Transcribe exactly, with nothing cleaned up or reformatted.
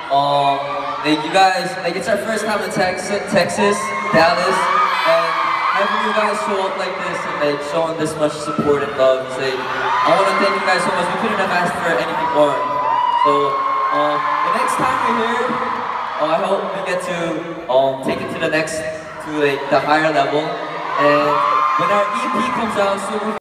Um, like you guys, like it's our first time in Texas, Texas, Dallas, and having you guys show up like this and like showing this much support and love. It's like, I want to thank you guys so much. We couldn't have asked for anything more. So um, the next time we're here, uh, I hope we get to um, take it to the next, to like the higher level. And when our E P comes out soon.